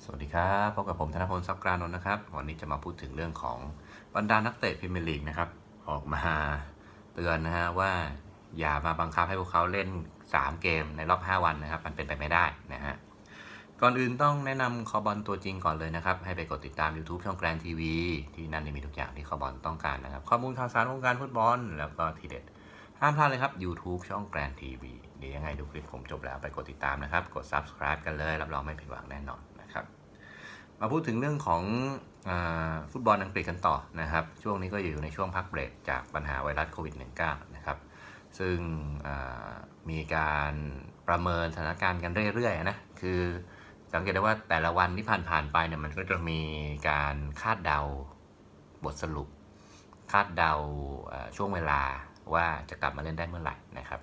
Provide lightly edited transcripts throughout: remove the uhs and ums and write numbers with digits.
สวัสดีครับพบกับผมธนพล ทรัพย์กรานนท์นะครับวันนี้จะมาพูดถึงเรื่องของบรรดานักเตะพรีเมียร์ลีกนะครับออกมาเตือนนะฮะว่าอย่ามาบังคับให้พวกเขาเล่น3เกมในรอบ5วันนะครับมันเป็นไปไม่ได้นะฮะก่อนอื่นต้องแนะนำคอบอลตัวจริงก่อนเลยนะครับให้ไปกดติดตาม YouTube ช่องแกรนทีวีที่นั่นมีทุกอย่างที่คอบอลต้องการนะครับข้อมูลข่าวสารวงการฟุตบอลแล้วก็ทีเด็ดห้ามพลาดเลยครับ YouTube ช่องแกรนทีวีเดี๋ยวยังไงดูคลิปผมจบแล้วไปกดติดตามนะครับกด Subscribe กันเลยรับรองไม่ผิดหวังแน่นอนนะครับ มาพูดถึงเรื่องของฟุตบอลอังกฤษกันต่อนะครับช่วงนี้ก็อยู่ในช่วงพักเบรกจากปัญหาไวรัสโควิด -19 นะครับซึ่งมีการประเมินสถานการณ์กันเรื่อยๆนะคือสังเกตได้ว่าแต่ละวันที่ผ่านๆไปเนี่ยมันก็จะมีการคาดเดาบทสรุปคาดเดาช่วงเวลาว่าจะกลับมาเล่นได้เมื่อไหร่นะครับ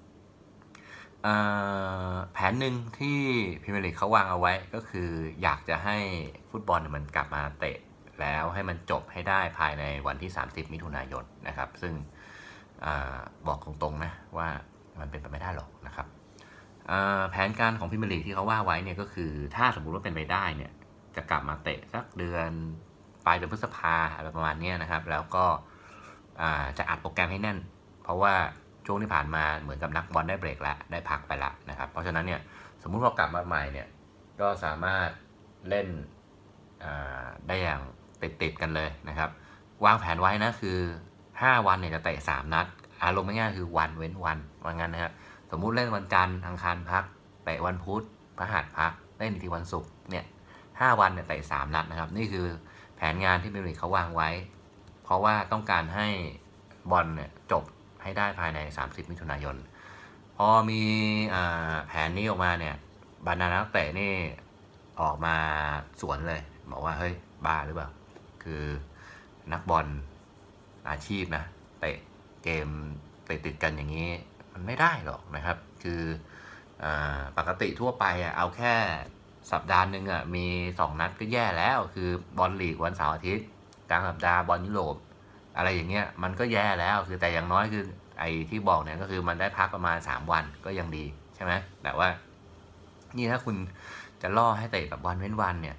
แผนหนึ่งที่พรีเมียร์ลีกเขาวางเอาไว้ก็คืออยากจะให้ฟุตบอลมันกลับมาเตะแล้วให้มันจบให้ได้ภายในวันที่30มิถุนายนนะครับซึ่งบอกตรงๆนะว่ามันเป็นไปไม่ได้หรอกนะครับแผนการของพรีเมียร์ลีกที่เขาว่าไว้เนี่ยก็คือถ้าสมมุติว่าเป็นไปได้เนี่ยจะกลับมาเตะสักเดือนปลายเดือนพฤษภาอะไรประมาณนี้นะครับแล้วก็จะอัดโปรแกรมให้แน่นเพราะว่าช่วงที่ผ่านมาเหมือนกับนักบอลได้เบรกแล้วได้พักไปละนะครับเพราะฉะนั้นเนี่ยสมมุติพอกลับมาใหม่เนี่ยก็สามารถเล่นได้อย่างติดกันเลยนะครับวางแผนไว้นะคือ5วันเนี่ยจะเตะ3นัดอารมณ์ง่ายๆคือวันเว้นวันว่างั้นนะครับสมมุติเล่นวันจันทร์อังคารพักเตะวันพุธพฤหัสพักเล่นอีกทีวันศุกร์เนี่ย5วันเนี่ยเตะ3นัดนะครับนี่คือแผนงานที่พรีเมียร์ลีกเขาวางไว้เพราะว่าต้องการให้บอลเนี่ยจบให้ได้ภายใน30มิถุนายนพอมีแผนนี้ออกมาเนี่ยบรรดานักเตะนี่ออกมาสวนเลยบอกว่าเฮ้ยบ้าหรือเปล่าคือนักบอลอาชีพนะเตะเกมติดกันอย่างนี้มันไม่ได้หรอกนะครับคือปกติทั่วไปเอาแค่สัปดาห์หนึ่งมี2นัดก็แย่แล้วคือบอลลีกวันเสาร์อาทิตย์กลางสัปดาห์บอลยุโรปอะไรอย่างเงี้ยมันก็แย่แล้วคือแต่อย่างน้อยคือไอ้ที่บอกเนี่ยก็คือมันได้พักประมาณ3วันก็ยังดีใช่ไหมแต่ว่านี่ถ้าคุณจะล่อให้เตะแบบวันเว้นวันเนี่ย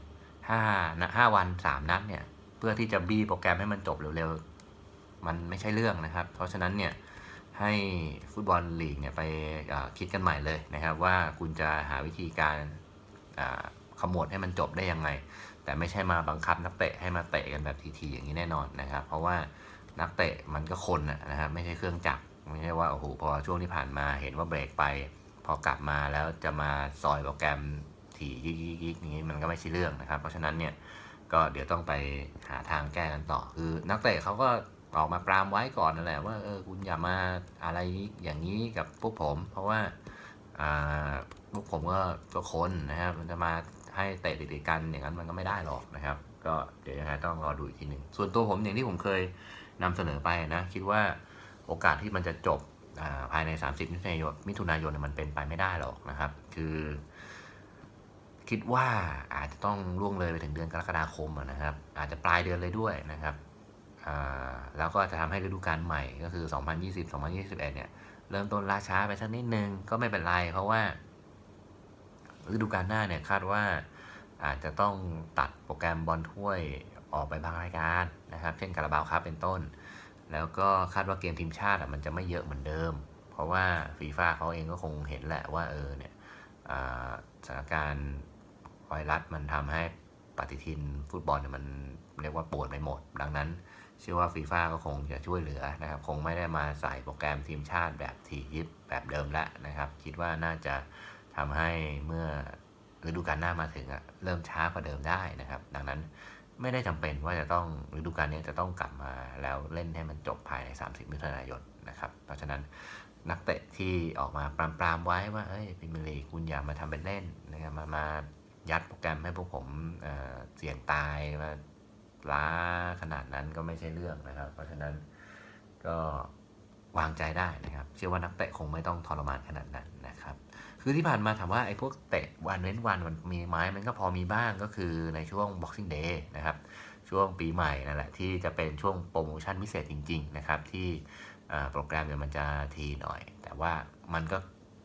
5วัน3นัดเนี่ยเพื่อที่จะบี้โปรแกรมให้มันจบเร็วๆมันไม่ใช่เรื่องนะครับเพราะฉะนั้นเนี่ยให้ฟุตบอลลีกเนี่ยไปคิดกันใหม่เลยนะครับว่าคุณจะหาวิธีการขมวดให้มันจบได้ยังไงแต่ไม่ใช่มาบังคับนักเตะให้มาเตะกันแบบทีๆอย่างนี้แน่นอนนะครับเพราะว่านักเตะมันก็คนนะครับไม่ใช่เครื่องจักรไม่ใช่ว่าโอ้โหพอช่วงที่ผ่านมาเห็นว่าเบรกไปพอกลับมาแล้วจะมาซอยโปรแกรมถี่ยิกๆนี้มันก็ไม่ใช่เรื่องนะครับเพราะฉะนั้นเนี่ยก็เดี๋ยวต้องไปหาทางแก้กันต่อคือนักเตะเขาก็ออกมาปรามไว้ก่อนนั่นแหละว่าคุณอย่ามาอะไรอย่างนี้กับพวกผมเพราะว่าพวกผมก็คนนะครับมันจะมาให้เตะติดๆกันอย่างนั้นมันก็ไม่ได้หรอกนะครับก็เดี๋ยวยังไงต้องรอดูอีกทีหนึ่งส่วนตัวผมอย่างที่ผมเคยนำเสนอไปนะคิดว่าโอกาสที่มันจะจบภายใน30มิถุนายนมันเป็นไปไม่ได้หรอกนะครับคือคิดว่าอาจจะต้องล่วงเลยไปถึงเดือนกรกฎาคมนะครับอาจจะปลายเดือนเลยด้วยนะครับแล้วก็จะทำให้ฤดูกาลใหม่ก็คือ2020-2021เนี่ยเริ่มต้นล่าช้าไปสักนิดนึงก็ไม่เป็นไรเพราะว่าฤดูกาลหน้าเนี่ยคาดว่าอาจจะต้องตัดโปรแกรมบอลถ้วยออกไปบางรายการนะครับเช่นคาราบาวคัพเป็นต้นแล้วก็คาดว่าเกมทีมชาติมันจะไม่เยอะเหมือนเดิมเพราะว่าฟีฟ่าเขาเองก็คงเห็นแหละว่าเนี่ยสถานการณ์ไวรัสมันทำให้ปฏิทินฟุตบอลเนี่ยมันเรียกว่าปวดไปหมดดังนั้นเชื่อว่าฟีฟ่าก็คงจะช่วยเหลือนะครับคงไม่ได้มาใส่โปรแกรมทีมชาติแบบถี่ยิบแบบเดิมแล้วนะครับคิดว่าน่าจะทำให้เมื่อฤดูกาลหน้ามาถึงเริ่มช้ากว่าเดิมได้นะครับดังนั้นไม่ได้จำเป็นว่าจะต้องฤดูกาลนี้จะต้องกลับมาแล้วเล่นให้มันจบภายใน30มิถุนายนนะครับเพราะฉะนั้นนักเตะที่ออกมาปรามไว้ว่าพรีเมียร์ลีกคุณอย่ามาทำเป็นเล่นนะครับมายัดโปรแกรมให้พวกผมเสี่ยงตายมาล้าขนาดนั้นก็ไม่ใช่เรื่องนะครับเพราะฉะนั้นก็วางใจได้นะครับเชื่อว่านักเตะคงไม่ต้องทรมานขนาดนั้นนะครับคือที่ผ่านมาถามว่าไอ้พวกเตะวันเว้นวันมันมีไหมมันก็พอมีบ้างก็คือในช่วง Boxing Day นะครับช่วงปีใหม่นั่นแหละที่จะเป็นช่วงโปรโมชั่นพิเศษจริงๆนะครับที่โปรแกรมเนี่ยมันจะทีหน่อยแต่ว่ามันก็เ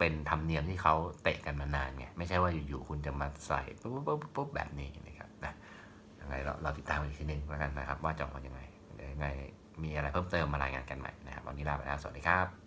เป็นธรรมเนียมที่เขาเตะกันมานานไงไม่ใช่ว่าอยู่ๆคุณจะมาใส่ปุ๊บแบบนี้นะครับนะยังไงเราติดตามอีกทีนึงแล้วกันนะครับว่าจะออกมายังไงมีอะไรเพิ่มเติมมารายงานกันใหม่นะครับวันนี้ลาไปแล้วสวัสดีครับ